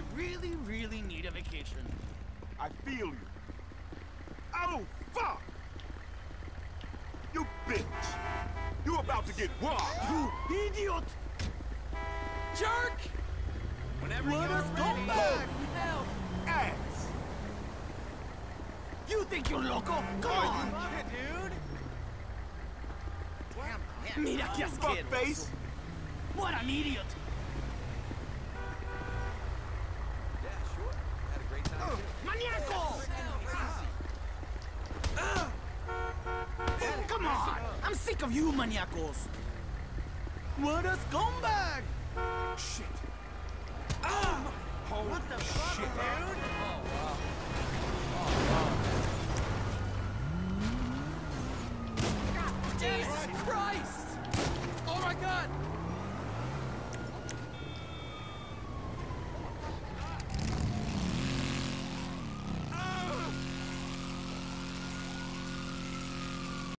I really, really need a vacation. I feel you. Oh, fuck! You bitch! You about to get robbed! You idiot! Jerk! Whenever Let you're us go ready. back! Help! Ass! You think you're loco? Come on! Dude! Damn, Mira qué Fuck asqueroso. face! What an idiot! Yeah, sure. Had a great time too. Maniaco! Come on! I'm sick of you, maniacos! What a scumbag! Shit! What the fuck, shit. dude? Jesus Christ!